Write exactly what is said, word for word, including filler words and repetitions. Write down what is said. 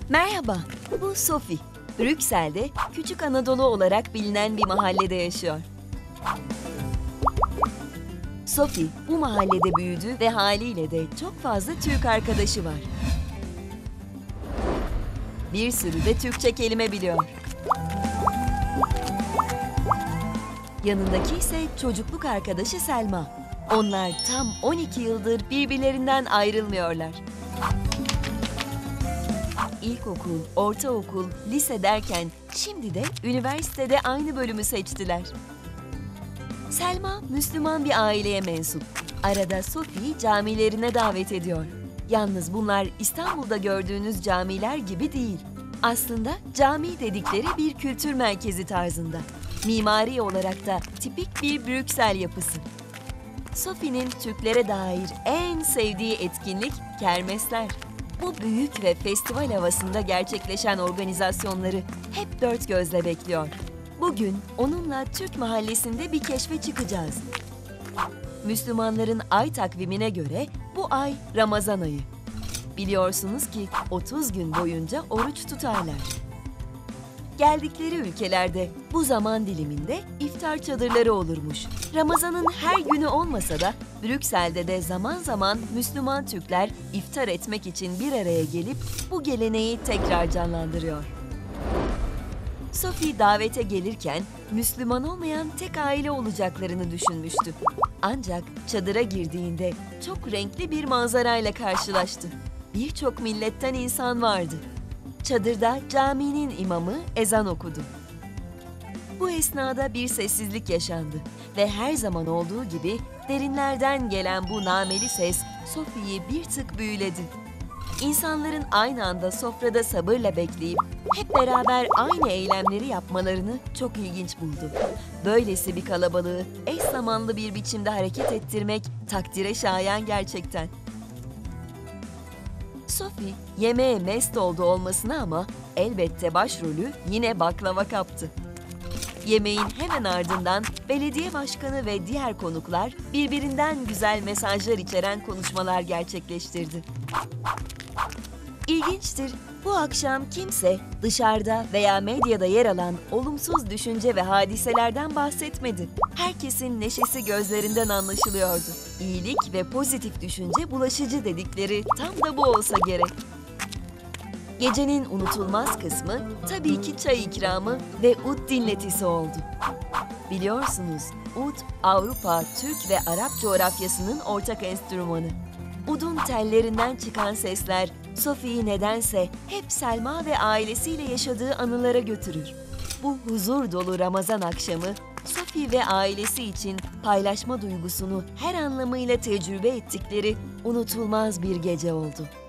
Merhaba, bu Sophie. Brüksel'de Küçük Anadolu olarak bilinen bir mahallede yaşıyor. Sophie bu mahallede büyüdü ve haliyle de çok fazla Türk arkadaşı var. Bir sürü de Türkçe kelime biliyor. Yanındaki ise çocukluk arkadaşı Selma. Onlar tam on iki yıldır birbirlerinden ayrılmıyorlar. İlkokul, ortaokul, lise derken şimdi de üniversitede aynı bölümü seçtiler. Selma, Müslüman bir aileye mensup. Arada Sophie'yi camilerine davet ediyor. Yalnız bunlar İstanbul'da gördüğünüz camiler gibi değil. Aslında cami dedikleri bir kültür merkezi tarzında. Mimari olarak da tipik bir Brüksel yapısı. Sophie'nin Türklere dair en sevdiği etkinlik kermesler. Bu büyük ve festival havasında gerçekleşen organizasyonları hep dört gözle bekliyor. Bugün onunla Türk mahallesinde bir keşfe çıkacağız. Müslümanların ay takvimine göre bu ay Ramazan ayı. Biliyorsunuz ki otuz gün boyunca oruç tutarlar. Geldikleri ülkelerde bu zaman diliminde iftar çadırları olurmuş. Ramazan'ın her günü olmasa da Brüksel'de de zaman zaman Müslüman Türkler iftar etmek için bir araya gelip bu geleneği tekrar canlandırıyor. Sophie davete gelirken Müslüman olmayan tek aile olacaklarını düşünmüştü. Ancak çadıra girdiğinde çok renkli bir manzarayla karşılaştı. Birçok milletten insan vardı. Çadırda caminin imamı ezan okudu. Bu esnada bir sessizlik yaşandı ve her zaman olduğu gibi derinlerden gelen bu nameli ses Sophie'yi bir tık büyüledi. İnsanların aynı anda sofrada sabırla bekleyip hep beraber aynı eylemleri yapmalarını çok ilginç buldu. Böylesi bir kalabalığı eş zamanlı bir biçimde hareket ettirmek takdire şayan gerçekten. Sophie yemeğe mest oldu olmasına ama elbette başrolü yine baklava kaptı. Yemeğin hemen ardından belediye başkanı ve diğer konuklar birbirinden güzel mesajlar içeren konuşmalar gerçekleştirdi. İlginçtir, bu akşam kimse dışarıda veya medyada yer alan olumsuz düşünce ve hadiselerden bahsetmedi. Herkesin neşesi gözlerinden anlaşılıyordu. İyilik ve pozitif düşünce bulaşıcı dedikleri tam da bu olsa gerek. Gecenin unutulmaz kısmı tabii ki çay ikramı ve ud dinletisi oldu. Biliyorsunuz, ud Avrupa, Türk ve Arap coğrafyasının ortak enstrümanı. Udun tellerinden çıkan sesler Sophie'yi nedense hep Selma ve ailesiyle yaşadığı anılara götürür. Bu huzur dolu Ramazan akşamı Sophie ve ailesi için paylaşma duygusunu her anlamıyla tecrübe ettikleri unutulmaz bir gece oldu.